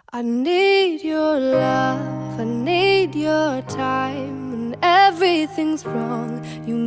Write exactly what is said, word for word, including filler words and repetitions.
I need your love, I need your time. When everything's wrong, you